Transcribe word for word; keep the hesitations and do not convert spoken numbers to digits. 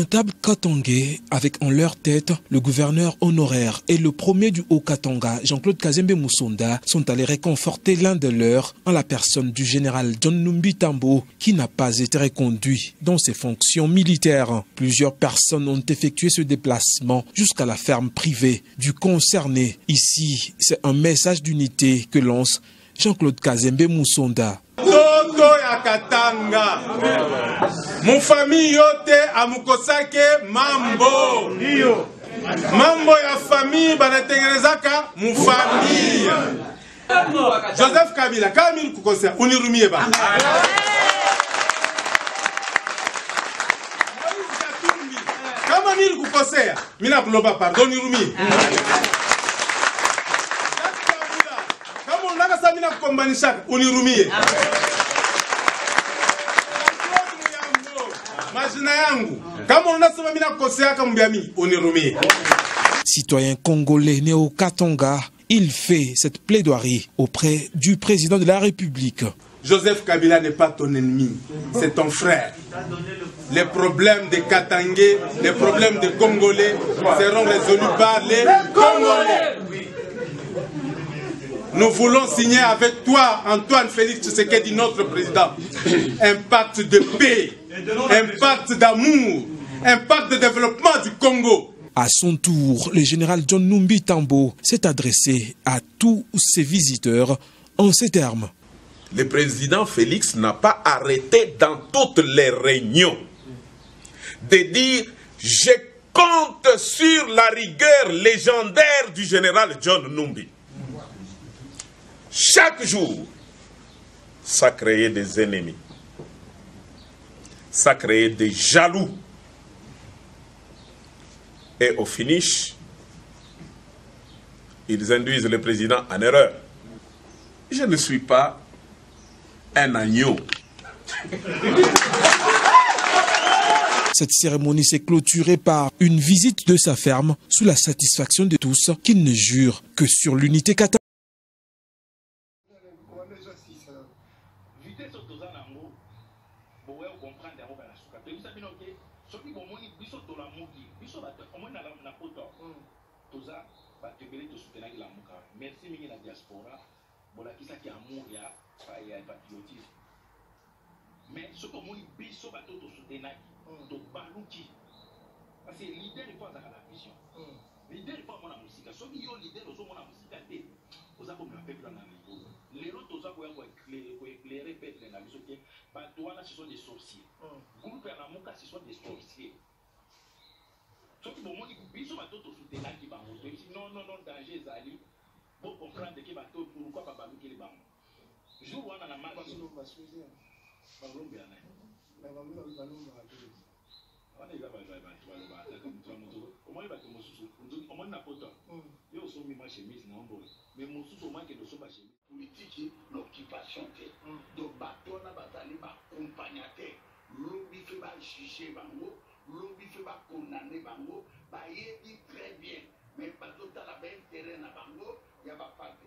notables katangais, avec en leur tête le gouverneur honoraire et le premier du Haut-Katanga, Jean-Claude Kazembe Moussonda, sont allés réconforter l'un de leurs en la personne du général John Numbi Tambo, qui n'a pas été reconduit dans ses fonctions militaires. Plusieurs personnes ont effectué ce déplacement jusqu'à la ferme privée du concerné. Ici, c'est un message d'unité que lance Jean-Claude Kazembe Moussonda. Toto ya Katanga, mon famille yote amukosake mambo. Mambo ya famille banatengenezaka mu famille. Joseph Kabila, Kamil kukosea, unirumie ba. Kama mili kukosea, mina kuloba pardon, unirumie. Kama unaka sabina kukombanishaka, unirumie. Citoyen congolais né au Katanga, il fait cette plaidoirie auprès du président de la République. Joseph Kabila n'est pas ton ennemi, c'est ton frère. Les problèmes des Katangais, les problèmes des Congolais seront résolus par les Congolais. Nous voulons signer avec toi, Antoine Félix Tshisekedi, notre président, un pacte de paix, un pacte d'amour, un pacte de développement du Congo. À son tour, le général John Numbi Tambo s'est adressé à tous ses visiteurs en ces termes. Le président Félix n'a pas arrêté dans toutes les réunions de dire « Je compte sur la rigueur légendaire du général John Numbi ». Chaque jour, ça créait des ennemis, ça créait des jaloux. Et au finish, ils induisent le président en erreur. Je ne suis pas un agneau. Cette cérémonie s'est clôturée par une visite de sa ferme sous la satisfaction de tous qui ne jurent que sur l'unité katanga. Merci mingi la diaspora, voilà qui ça qui amour ya, ya patriotisme. Mais ce que moi biso bato to soutenaki, to baluki. Parce que leader il faut avoir la vision. Leader il faut avoir la musique. Ce qui yo leader ozo mona musique té, oza comme la peuple na niveau. Les autres oza ko yango éclairer, ko éclairer peuple na biso ke bato wana ce sont des sorciers. Groupe ya namuka ce sont des sorciers. Ce qui bon moi biso bato to soutenaki ba moto. Non non non danger zali. Pour comprendre que bateau pourquoi pas baluki les bancs. Jour où on a la marche. On est l'occupation de bateau na bazali ba accompagnateur. Lobby fait ba juger bango, lobby fait ba condamner bango, ba yébi très bien. Mais bateau ta la ben terrain na bango. Il y a pas